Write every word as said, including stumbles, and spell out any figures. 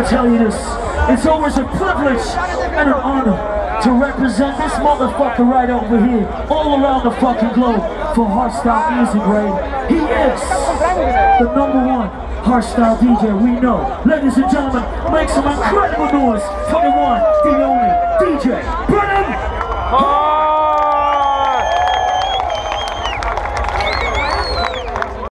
gotta tell you this. It's always a privilege and an honor to represent this motherfucker right over here, all around the fucking globe, for Hardstyle Music, right? He is the number one hardstyle D J we know. Ladies and gentlemen, make some incredible noise for the one, the only D J